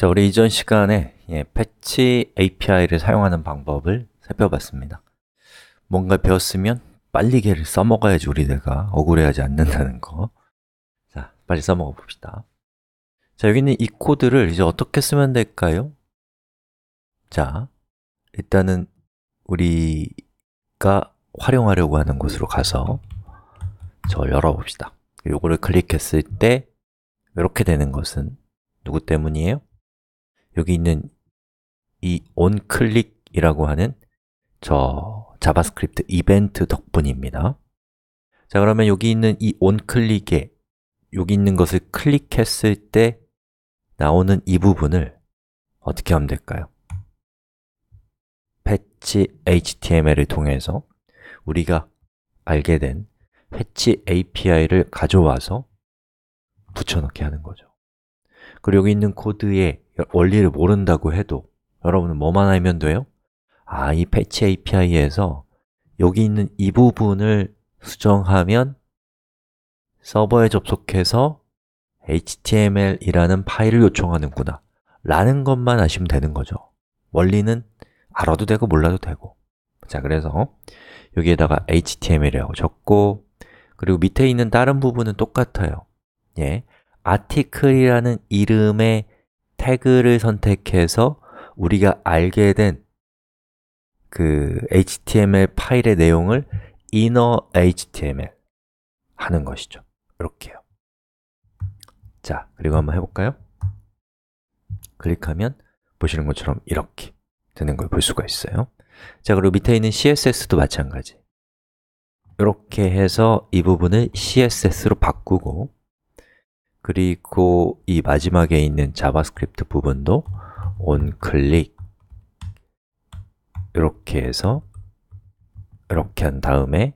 자, 우리 이전 시간에 패치 API를 사용하는 방법을 살펴봤습니다. 뭔가 배웠으면 빨리 걔를 써먹어야지 우리 뇌가 억울해하지 않는다는 거. 자, 빨리 써먹어 봅시다. 자, 여기 있는 이 코드를 이제 어떻게 쓰면 될까요? 자, 일단은 우리가 활용하려고 하는 곳으로 가서 저걸 열어봅시다. 요거를 클릭했을 때 이렇게 되는 것은 누구 때문이에요? 여기 있는 이 onClick이라고 하는 저 자바스크립트 이벤트 덕분입니다. 자, 그러면 여기 있는 이 onClick에 여기 있는 것을 클릭했을 때 나오는 이 부분을 어떻게 하면 될까요? 패치 HTML을 통해서 우리가 알게 된 패치 API를 가져와서 붙여넣기 하는 거죠. 그리고 여기 있는 코드의 원리를 모른다고 해도 여러분은 뭐만 알면 돼요? 이 패치 API에서 여기 있는 이 부분을 수정하면 서버에 접속해서 HTML이라는 파일을 요청하는구나 라는 것만 아시면 되는 거죠. 원리는 알아도 되고 몰라도 되고. 자, 그래서 여기에다가 HTML이라고 적고, 그리고 밑에 있는 다른 부분은 똑같아요. article이라는 이름의 태그를 선택해서 우리가 알게 된 그 HTML 파일의 내용을 inner HTML 하는 것이죠. 이렇게요. 자, 그리고 한번 해볼까요? 클릭하면 보시는 것처럼 이렇게 되는 걸 볼 수가 있어요. 자, 그리고 밑에 있는 CSS도 마찬가지. 이렇게 해서 이 부분을 CSS로 바꾸고, 그리고 이 마지막에 있는 자바스크립트 부분도 onClick 이렇게 해서 이렇게 한 다음에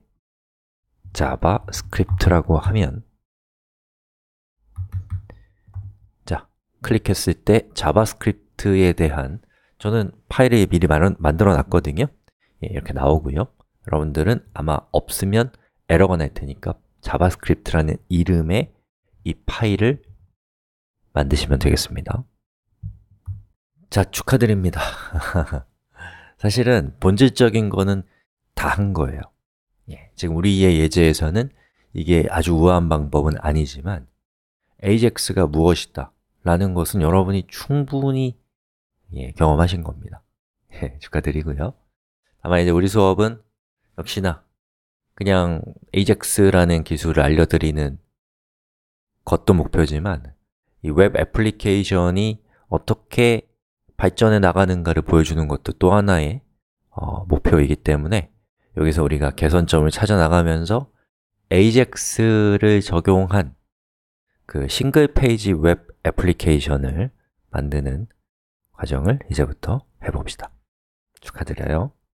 자바스크립트라고 하면, 자, 클릭했을 때 자바스크립트에 대한 저는 파일을 미리 만들어 놨거든요. 이렇게 나오고요. 여러분들은 아마 없으면 에러가 날 테니까 자바스크립트라는 이름의 이 파일을 만드시면 되겠습니다. 자, 축하드립니다. 사실은 본질적인 거는 다 한 거예요. 지금 우리의 예제에서는 이게 아주 우아한 방법은 아니지만 AJAX가 무엇이다 라는 것은 여러분이 충분히 경험하신 겁니다. 축하드리고요. 다만 이제 우리 수업은 역시나 그냥 AJAX라는 기술을 알려드리는 것도 목표지만 이 웹 애플리케이션이 어떻게 발전해 나가는가를 보여주는 것도 또 하나의 목표이기 때문에 여기서 우리가 개선점을 찾아 나가면서 AJAX를 적용한 그 싱글 페이지 웹 애플리케이션을 만드는 과정을 이제부터 해봅시다. 축하드려요.